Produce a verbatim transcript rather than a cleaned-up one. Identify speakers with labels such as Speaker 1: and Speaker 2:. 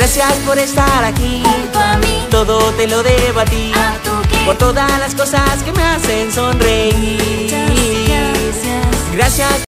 Speaker 1: Gracias por estar aquí,
Speaker 2: junto a mí,
Speaker 1: todo te lo debo a ti,
Speaker 2: a tu que
Speaker 1: por todas las cosas que me hacen sonreír.